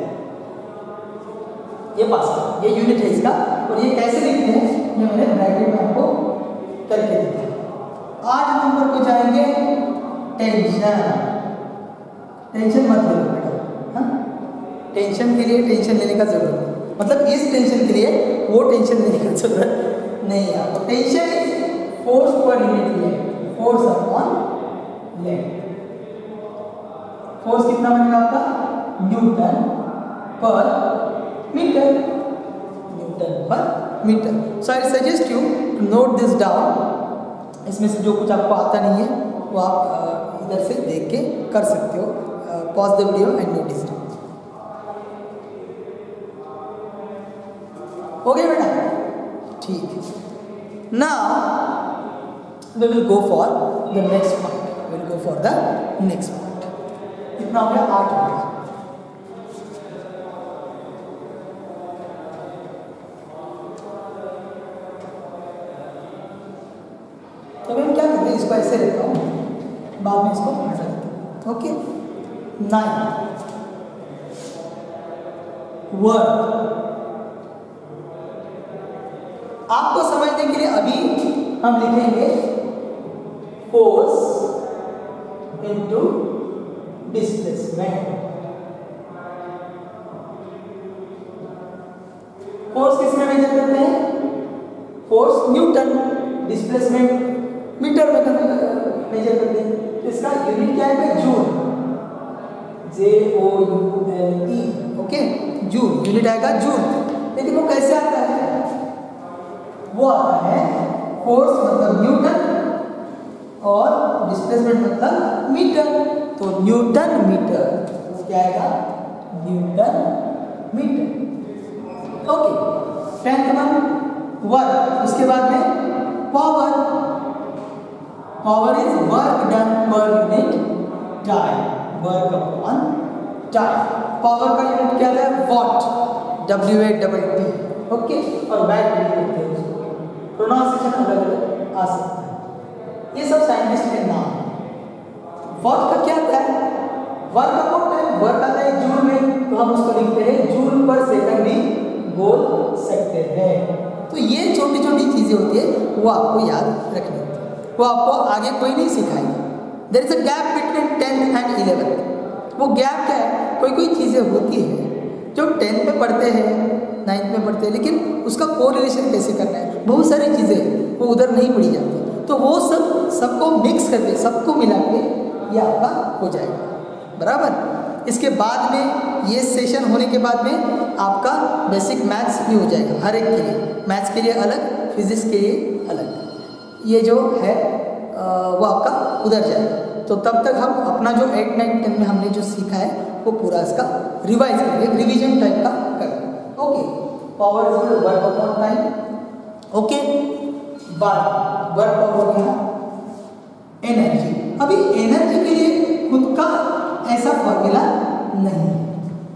ये पास्कल, ये यूनिट है इसका. और ये कैसे लिखते हैं ये मैंने ब्रैकेट में आपको करके दिया. 8 नंबर को जाएंगे टेंशन. टेंशन मत लो बेटा, टेंशन के लिए टेंशन लेने का जरूरत नहीं, मतलब इस टेंशन के लिए वो टेंशन लेने का जरूरत नहीं है आपको. Tension is force per unit length, force upon length. Force कितना बनेगा आपका, newton per metre, newton per metre. So I suggest you to note this down. इसमें से जो कुछ आपको आता नहीं है वो आप इधर से देख के कर सकते हो. Pause the video and notice it. हो गया बेटा, ठीक. Now we will go for the next point, we will go for the next point. कितना हो गया, 8 हो गया. तो मैं क्या करते हैं, इसको ऐसे लेता हूँ, बाद में इसको हटा देता हूँ. ओके. 9 वर्क. आपको समझने के लिए अभी हम लिखेंगे फोर्स इनटू डिस्प्लेसमेंट. फोर्स किस में मेजर करते हैं, फोर्स न्यूटन, डिस्प्लेसमेंट मीटर में मेजर करते हैं. इसका यूनिट क्या है, joule, JOULE. Okay, joule unit आएगा, जूल. लेकिन वो कैसे आता है, वो आता है फोर्स मतलब न्यूटन और डिस्प्लेसमेंट मतलब मीटर. तो न्यूटन मीटर, वो क्या आएगा, newton metre. Okay. 10th one work. उसके बाद में power. Power is work done per unit time, work upon time. Power का यूनिट क्या है, वॉट, WATT. ओके, और बैड भी कहते हैं उसको, प्रोनाउंसिएशन अलग अलग आ सकता है। ये सब साइंटिस्ट के नाम है। वर्क का क्या आता है? वर्क का कौन है? वर्क आता है जूल में, तो हम उसको लिखते हैं जूल पर सेकंड भी बोल सकते हैं। तो ये छोटी छोटी चीजें होती है, वो आपको याद रखनी होती है, वो आपको आगे कोई नहीं सिखाएगा। There is a gap between 10th and 11th। वो गैप क्या है? कोई कोई चीजें होती है जो 10th में पढ़ते हैं, 9th में पढ़ते हैं, लेकिन उसका कोरिलेशन कैसे करना है, बहुत सारी चीजें वो उधर नहीं पढ़ी जाती, तो वो सबको मिक्स करके, सबको मिला के ये आपका हो जाएगा, बराबर। इसके बाद में ये सेशन होने के बाद में आपका बेसिक मैथ्स भी हो जाएगा, हर एक के लिए, मैथ्स के लिए अलग, फिजिक्स के लिए अलग, ये जो है वो आपका उधर जाएगा। तो तब तक हम अपना जो 8, 9, 10 में हमने जो सीखा है वो पूरा इसका रिवाइज करेंगे, रिवीजन टाइप का करेंगे। Okay, power is work upon time. Okay, बात वर्क पावर हो गया, एनर्जी। अभी एनर्जी के लिए खुद का ऐसा फॉर्मूला नहीं है,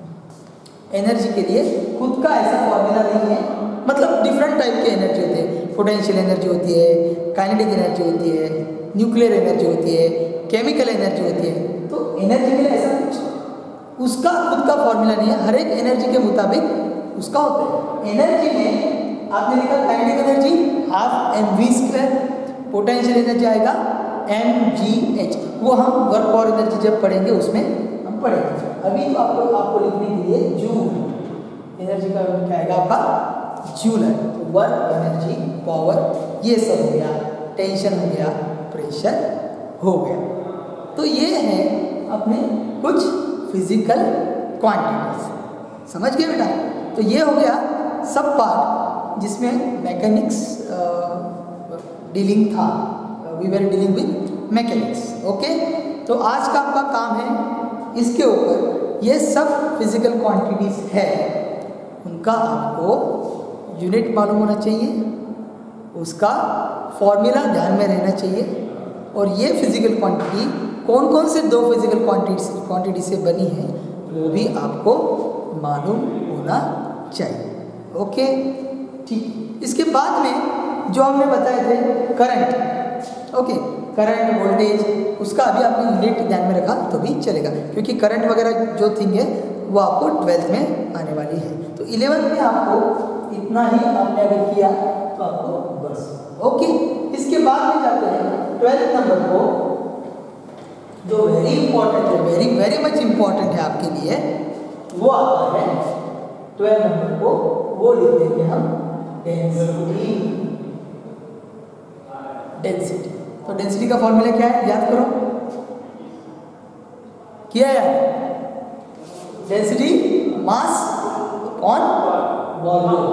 एनर्जी के लिए खुद का ऐसा फॉर्मूला नहीं है, मतलब डिफरेंट टाइप के एनर्जी होते हैं, पोटेंशियल एनर्जी होती है, काइनेटिक एनर्जी होती है, न्यूक्लियर एनर्जी होती है, केमिकल एनर्जी होती है। तो एनर्जी के लिए ऐसा कुछ उसका खुद का फॉर्मूला नहीं है, हर एक एनर्जी के मुताबिक उसका होता है। एनर्जी में आपने लिखा kinetic energy half mv², potential energy आएगा mgh, वो हम वर्क पावर एनर्जी जब पढ़ेंगे उसमें हम पढ़ेंगे। अभी तो आपको लिखने के लिए जूल एनर्जी का क्या आएगा आपका जूल है। तो वर्क एनर्जी पावर ये सब हो गया, टेंशन हो गया, प्रेशर हो गया। तो ये है अपने कुछ फिजिकल क्वांटिटीज, समझ गए बेटा। तो ये हो गया सब पार्ट जिसमें मैकेनिक्स डीलिंग था, we were dealing with mechanics. Okay, तो आज का आपका काम है इसके ऊपर ये सब फिजिकल क्वांटिटीज है, उनका आपको यूनिट मालूम होना चाहिए, उसका फॉर्मूला ध्यान में रहना चाहिए, और ये फिजिकल क्वांटिटी कौन कौन से दो फिजिकल क्वांटिटी से बनी है वो भी आपको मालूम होना चाहिए। ओके, ठीक। इसके बाद में जो हमने बताए थे करंट, ओके, करंट वोल्टेज, उसका अभी आपने यूनिट ध्यान में रखा तो भी चलेगा, क्योंकि करंट वगैरह जो थिंग है वो आपको 12th में आने वाली है। तो 11th में आपको इतना ही आपने अगर किया तो आपको बस। ओके, इसके बाद में जाते हैं 12th नंबर को, जो वेरी इंपॉर्टेंट है, वेरी वेरी मच इंपॉर्टेंट है आपके लिए, वो आता है 12th नंबर को, वो लिख देंगे हम डेंसिटी। डेंसिटी, तो डेंसिटी का फॉर्मूला क्या है याद करो, किया याद? Density mass on volume,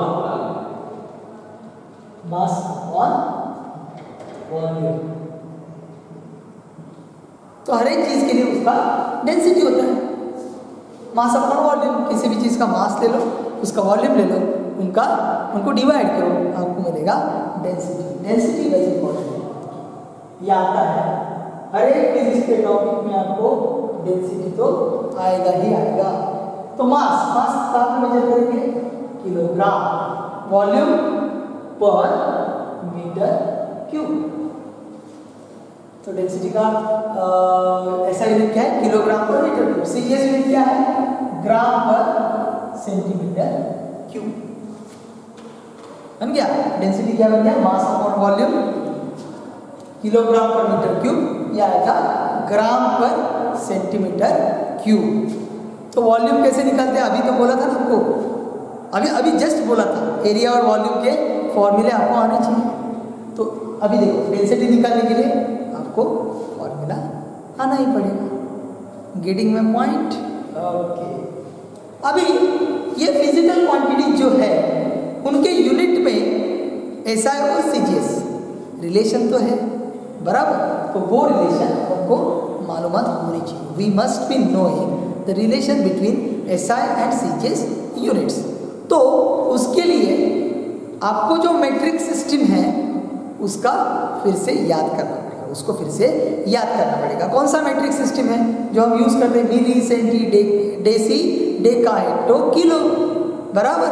mass on volume. तो हर एक चीज के लिए उसका डेंसिटी होता है, मास अपॉन वॉल्यूम। किसी भी चीज का मास ले लो, उसका वॉल्यूम ले लो, उनको डिवाइड करो, आपको मिलेगा डेंसिटी। डेंसिटी वेरी इंपॉर्टेंट है, ये आता है हर एक फिजिक्स के टॉपिक में, आपको डेंसिटी तो आएगा ही आएगा। तो मास का आप मेजर करेंगे kilogram, volume per metre cube. तो डेंसिटी का ऐसा यूनिट क्या है? Kilogram per metre cube. CGS unit क्या है? ग्राम पर सेंटीमीटर क्यूब। बन गया डेंसिटी, क्या बन गया? Mass upon volume kilogram per metre cube, या आएगा ग्राम पर सेंटीमीटर क्यूब। तो वॉल्यूम कैसे निकालते हैं? अभी तो बोला था ना आपको, अभी जस्ट बोला था, एरिया और वॉल्यूम के फॉर्मूले आपको आने चाहिए। तो अभी देखो, डेंसिटी निकालने के लिए आपको फॉर्मूला आना ही पड़ेगा। Getting my point? ओके। अभी ये फिजिकल क्वांटिटी जो है उनके यूनिट में एसआई और सीजीएस रिलेशन तो है, बराबर। तो वो रिलेशन आपको मालूमात होनी चाहिए। We must be knowing the relation between SI and CGS units. तो उसके लिए आपको जो मेट्रिक सिस्टम है उसका फिर से याद करना पड़ेगा, उसको फिर से याद करना पड़ेगा। कौन सा मेट्रिक सिस्टम है जो हम यूज करते हैं? Milli, centi, deci, deca, hecto, kilo, बराबर।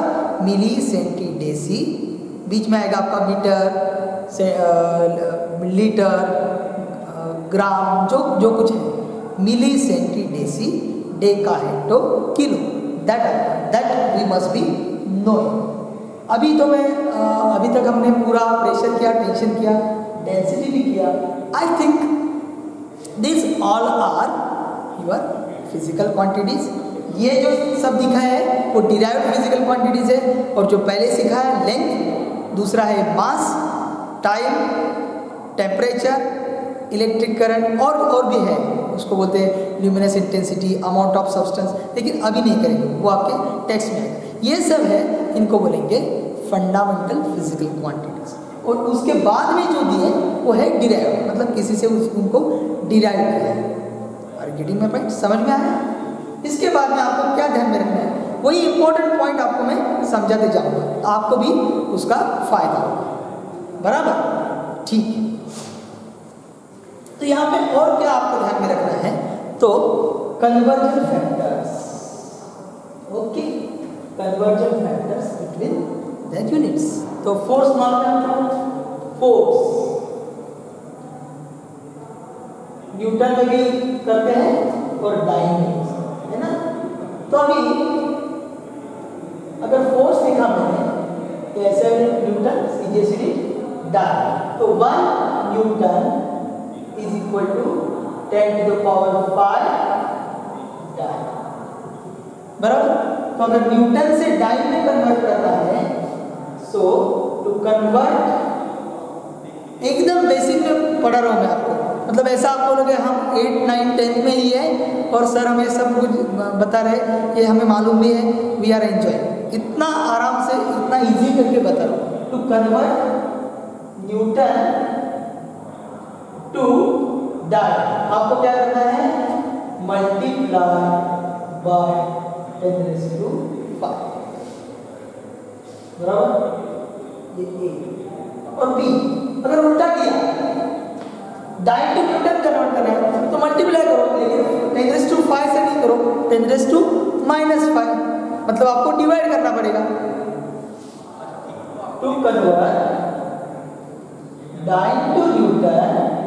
मिली सेंटी डेसी, बीच में आएगा आपका मीटर से लीटर ग्राम, जो कुछ है, milli centi deci, deca hecto kilo, that we must be knowing. अभी तक हमने पूरा प्रेशर किया, टेंशन किया, डेंसिटी भी किया। I think this all are your physical quantities. ये जो सब दिखा है वो डिराइव्ड फिजिकल क्वांटिटीज है, और जो पहले सीखा है लेंथ, दूसरा है mass, time, temperature, electric current, और भी है, उसको बोलते हैं luminous intensity, amount of substance, लेकिन अभी नहीं करेंगे, वो आपके टेक्स्ट में आएगा। ये सब है, इनको बोलेंगे फंडामेंटल फिजिकल क्वांटिटीज। और उसके बाद में जो दिए वो है डिराइव, मतलब किसी से उनको डिराइव किया है। और गेटिंग माय पॉइंट, समझ में आया? इसके बाद में आपको क्या ध्यान में रखना है, वही इंपॉर्टेंट पॉइंट आपको मैं समझाते जाऊंगा, आपको भी उसका फायदा होगा। बराबर? ठीक है। तो यहाँ पे और क्या आपको ध्यान में रखना है, तो conversion factors, okay, conversion factors between the units. तो फोर्स मालूम, फोर्स न्यूटन में भी करते हैं और डाइन में, है ना। तो अभी अगर फोर्स लिखा मैंने ऐसे न्यूटन सीधे डाइन, तो 1 newton is equal to 10 to the power 5 dyne. बराबर? तो अगर न्यूटन से डाइन में कन्वर्ट करना है, सो टू कन्वर्ट, एकदम बेसिक में पढ़ा रहा हूं मैं आपको, मतलब ऐसा आप बोलोगे हम 8, 9, 10 में ही है और सर हमें सब कुछ बता रहे, ये हमें मालूम भी है, वी आर एंजॉय, इतना आराम से, इतना इजी करके बता रहा हूँ। To convert newton to dyne, आपको क्या करना है, मल्टीप्लाई बाय 10⁵, बराबर? ये ए और बी। अगर उल्टा किया, डाइन टू न्यूटन कन्वर्ट करना है तो मल्टीप्लाई करो, लेकिन 10⁵ से नहीं करो, 10⁻⁵, मतलब आपको डिवाइड करना पड़ेगा। To convert dyne to newton,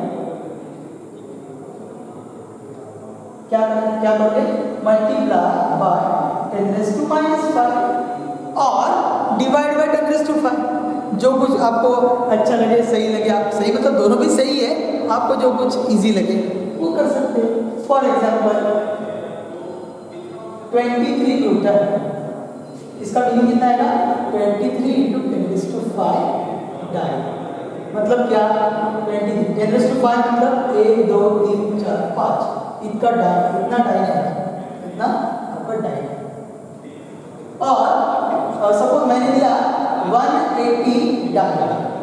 क्या करोगे, मल्टीप्लाई बाय 10⁻⁵ और डिवाइड बाय 10⁵। जो कुछ आपको अच्छा लगे, सही लगे, आप सही मतलब दोनों भी सही है, आपको जो कुछ इजी लगे वो कर सकते हैं। फॉर एग्जांपल 23 न्यूटन, इसका मीनिंग कितना आएगा, 23 × 10⁵ डाइन, मतलब क्या, 23 10⁵ मतलब 1 2 3 4 5, इतना डाइन, इतना डाइन है, इतना आपका डाइन। और सपोज मैंने दिया 180 डाइन,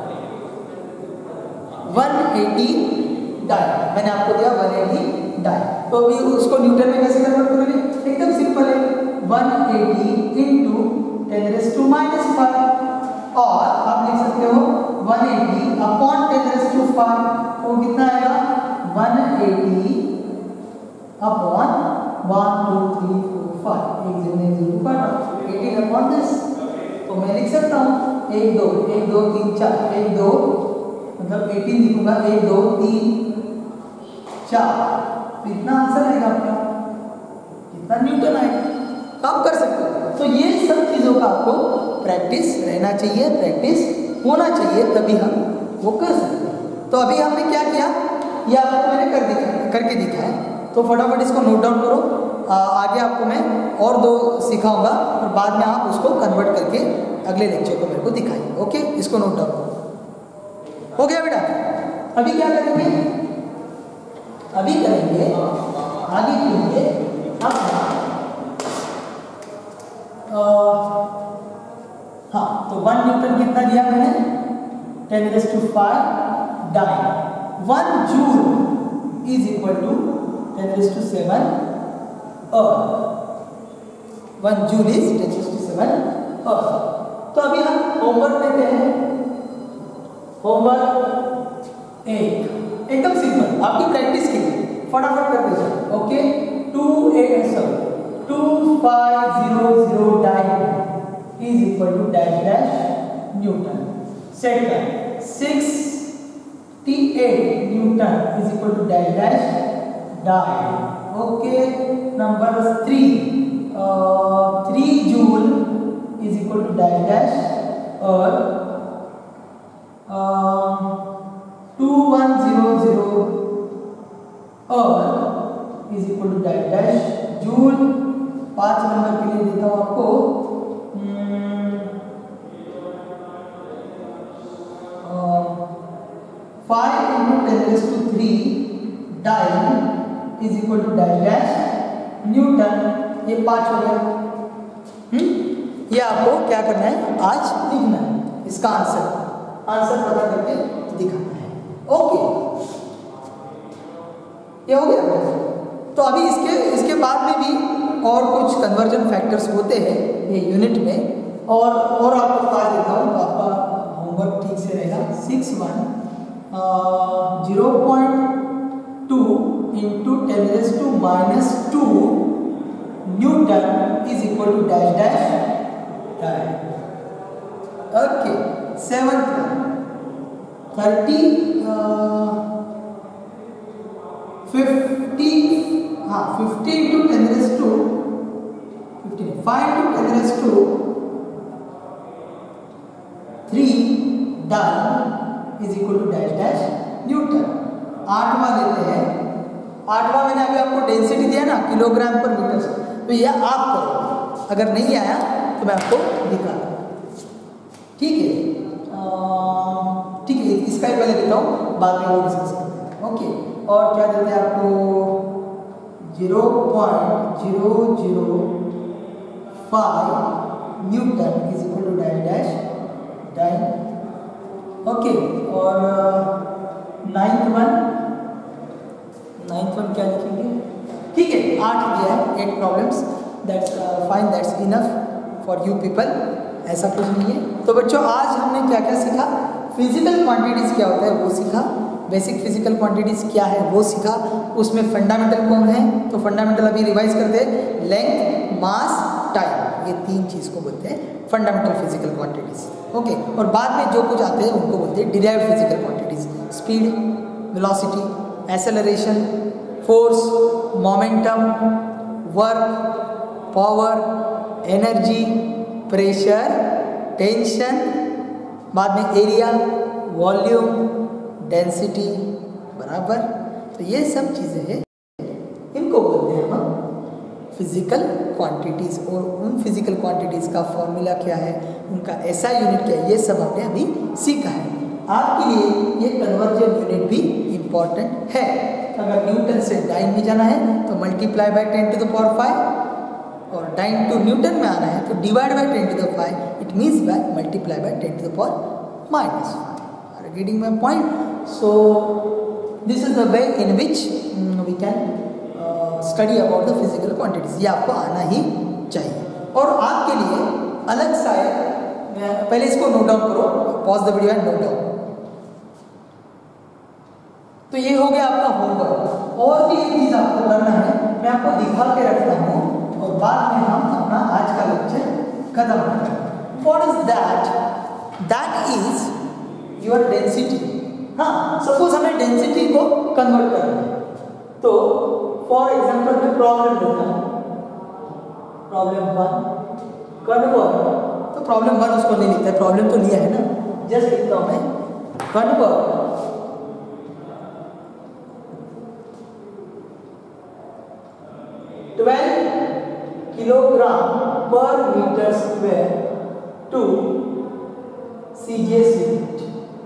180 डाइन, मैंने आपको दिया 180 डाइन, तो अभी उसको न्यूटन में कैसे कन्वर्ट करोगे, एकदम सिंपल है, 180 × 10⁻⁵, और आप लिख सकते हो 180 अपॉन 10⁵, वो कितना आएगा, 180 अपॉन 1 2 3 4 5, एक जगह 0 काटा, 18 अपॉन दिस, तो मैं लिख सकता हूँ 1 2 1 2 3 4, 1 2 मतलब 18 लिखूंगा, 1 2 3 4, तो इतना आंसर आएगा आपका, इतना न्यूटन आएगा। तो आप कर सकते हो। तो ये सब चीज़ों का आपको प्रैक्टिस रहना चाहिए, प्रैक्टिस होना चाहिए, तभी हम वो कर सकते हैं। तो अभी हमने क्या किया, ये आपको मैंने करके दिखाया, तो फटाफट इसको नोट डाउन करो। आगे आपको मैं और 2 सिखाऊंगा और बाद में आप उसको कन्वर्ट करके अगले लेक्चर को मेरे को दिखाइए। ओके, इसको नोट डाउन करो। हो गया बेटा? अभी क्या करेंगे, अभी करेंगे आगे के लिए हाँ, तो 1 न्यूटन कितना दिया मैंने, 10⁵ dyne. 1 joule is equal to 10⁷ erg, 1 joule is 10⁷ erg. तो अभी हम होमवर्क लेते हैं, होमवर्क 1, एकदम सिंपल, आपकी प्रैक्टिस के लिए फटाफट कर दीजिए। Okay, 2500 dyne is equal to dash dash newton. Second 68 newton is equal to dash dash dyne. Okay, number 3 joule is equal to dash dash erg 2100 erg is equal to dash dash joule. 5 number के लिए देता हूँ आपको 5 into 10⁻³ dyne is equal to dash dash newton. ये 5 हो गया। ये आपको क्या करना है, आज लिखना है इसका आंसर पता करके दिखाना है। ओके, ये हो गया। तो अभी इसके बाद में भी और कुछ कन्वर्जन फैक्टर्स होते हैं ये यूनिट में, और आपको बता देता हूँ तो आपका होमवर्क ठीक से रहेगा। 0.2 into 10⁻² newton is equal to dash dash dyne. Okay, 7th 50 into 10⁻² 5 into 10⁻³ dyne is equal to dash dash newton. 8वां लेते हैं। 8वां मैंने अभी आपको डेंसिटी दिया ना, किलोग्राम पर मीटर, तो ये आप करो। अगर नहीं आया तो मैं आपको दिखा दूँ। ठीक है, इसका ही पहले देता हूँ, बाद में वो डिस्कस करते हैं। ओके, और क्या देते हैं आपको 0.005 newton is equal to dash dash dyne. Okay, और 9th वन क्या लिखेंगे? ठीक है, 8 दिया है, 8 problems. That's fine, that's enough for you people, ऐसा कुछ नहीं है। तो बच्चों, आज हमने क्या क्या सीखा? फिजिकल क्वांटिटीज़ क्या होता है वो सीखा, बेसिक फिजिकल क्वांटिटीज़ क्या है वो सीखा, उसमें फंडामेंटल कौन है, तो फंडामेंटल अभी रिवाइज करते हैं। लेंथ, मास, टाइम, ये 3 चीज़ को बोलते हैं फंडामेंटल फिजिकल क्वांटिटीज़। ओके, और बाद में जो कुछ आते हैं उनको बोलते हैं derived physical quantities. Speed, velocity, acceleration, force, momentum, work, power, energy, pressure, tension, बाद में एरिया, वॉल्यूम, डेंसिटी, बराबर। तो ये सब चीज़ें हैं, इनको बोलते हैं हम फिजिकल क्वांटिटीज़। और उन फिजिकल क्वांटिटीज़ का फॉर्मूला क्या है, उनका SI यूनिट क्या है, ये सब हमने अभी सीखा है। आपके लिए ये कन्वर्जन यूनिट भी इम्पॉर्टेंट है। अगर न्यूटन से डाइन में जाना है तो मल्टीप्लाई बाय 10⁵, और डाइन टू न्यूटन में आना है तो divide by 10⁵, it means by multiply by 10⁻⁻⁵। Are getting my point? So this is the way in which we can study about the physical quantities. ये आपको आना ही चाहिए। और आपके लिए अलग सा है, पहले इसको नोट डाउन करो, pause the video and note down. तो ये हो गया आपका होमवर्क। और भी एक चीज़ आपको करना है, मैं आपको दिखा के रखता हूँ और बाद में हम अपना आज का लेक्चर खत्म करेंगे। What is that? That is your density. हाँ, सपोज हमें डेंसिटी को कन्वर्ट करना है, तो फॉर एग्जाम्पल मैं प्रॉब्लम लेता हूँ, प्रॉब्लम 1 कन्वर्ट। तो प्रॉब्लम 1 उसको नहीं लिखता है, प्रॉब्लम तो लिया है ना, जस्ट लिखता हूँ मैं convert 12 kilogram per metre square to CGS unit.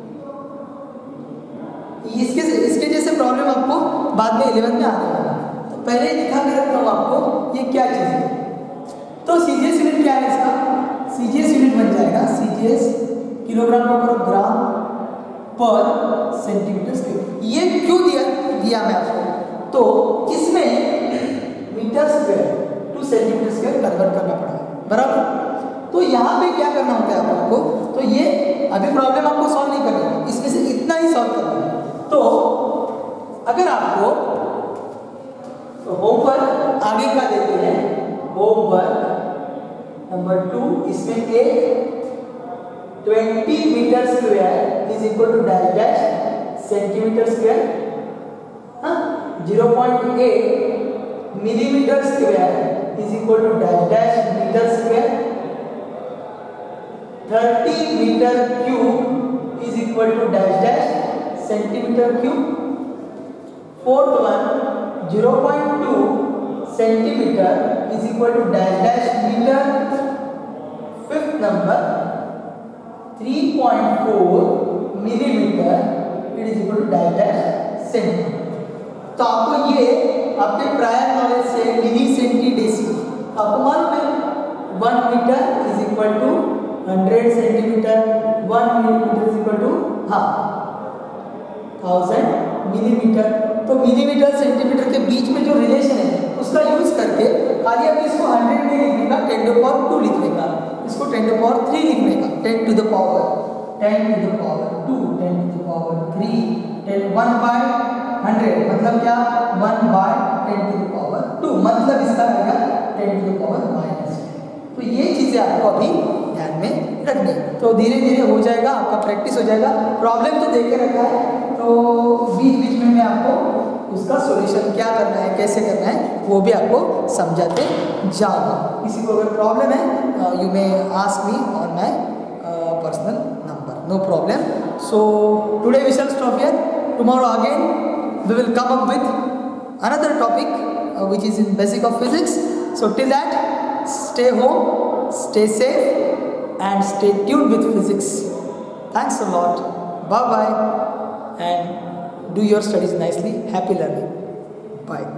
इसके जैसे प्रॉब्लम आपको बाद में 11th में आने वाला है, तो पहले दिखा के रखता हूँ आपको ये क्या चीज़ है। तो CGS यूनिट क्या है इसका? CGS यूनिट बन जाएगा CGS किलोग्राम पर ग्राम पर सेंटीमीटर स्क्वायर। ये क्यों दिया मैं आपको? तो इसमें metre square to centimetre square convert करना पड़ा, बराबर। तो यहाँ पे क्या करना होता है आपको? तो ये अभी प्रॉब्लम आपको सॉल्व नहीं करनी है, इसमें से इतना ही सॉल्व करना है। तो अगर आपको होमवर्क आगे का देते हैं, होमवर्क नंबर 2 इसमें एक 20 metre square is equal to dash dash centimetre square, 0.8 millimetre square is equal to dash dash metre square, 30 metre cube is equal to dash dash centimetre cube, fourth one 0.2 centimetre is equal to dash dash metre, fifth number 3.4 millimetre it is equal to dash dash centimetre. तो आपको ये आपके prior knowledge से मिली centi deci आपको मालूम है 1 metre is equal to 100 centimetre, 1 millimetre is equal to 1000 millimetre. तो millimetre centimetre के बीच में जो रिलेशन है उसका यूज करके खाली अब इसको 100 में लिखने का 10 टू द पावर 2 लिखने का, इसको 10 टू द पावर 3 लिखने का, 10 to the power 10 to the power 2, 10 to the power 3, 1 by 100 मतलब क्या 1 बाय 10 टू द पावर 2 मतलब इसका रहेगा 10 टू द पावर -2। तो ये चीज़ें आपको अभी ध्यान में रखनी है। तो धीरे धीरे हो जाएगा, आपका प्रैक्टिस हो जाएगा। प्रॉब्लम तो देके रखा है, तो बीच बीच में मैं आपको उसका सॉल्यूशन क्या करना है, कैसे करना है, वो भी आपको समझाते जाऊँगा। किसी को अगर प्रॉब्लम है you may ask me on my personal number, no problem. So today we shall stop here, tomorrow again we will come up with another topic which is in basic of physics. So till that, stay home, stay safe and stay tuned with physics. Thanks a lot. Bye bye and do your studies nicely. Happy learning. Bye.